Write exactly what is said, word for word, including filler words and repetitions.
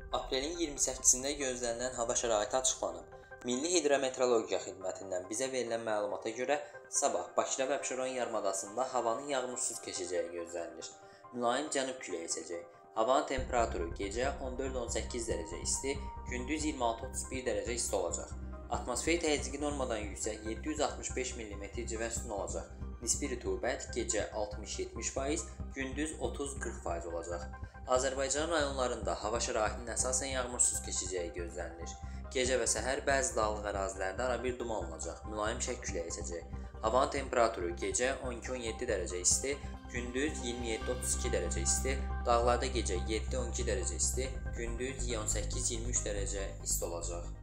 Aprelin iyirmi səkkizində gözlənilən hava şəraiti açıqlanıb. Milli Hidrometeorologiya Xidmətindən bizə verilən məlumata görə, sabah Bakıda və Abşeron yarımadasında havanın yağmursuz keçəcəyi gözlənilir. Mülayim cənub küləyi əsəcək. Havanın temperaturu gecə on dörd on səkkiz dərəcə isti, gündüz iyirmi altı otuz bir dərəcə isti olacaq. Atmosfer təzyiqi normadan yüksək yeddi yüz altmış beş millimetr civə sütun olacaq. Nisbi rütubət gecə altmış yetmiş faiz, gündüz otuz qırx faiz olacaq. Azərbaycan rayonlarında hava şəraitinin əsasən yağmursuz keçəcəyi gözlənilir. Gecə və səhər bəzi dağlıq ərazilərdə arabir duman olacaq, mülayim şək küləyi əsəcək. Havanın temperaturu gecə on iki on yeddi dərəcə isti, gündüz iyirmi yeddi otuz iki dərəcə isti, dağlarda gecə yeddi on iki dərəcə isti, gündüz on səkkiz iyirmi üç dərəcə isti olacaq.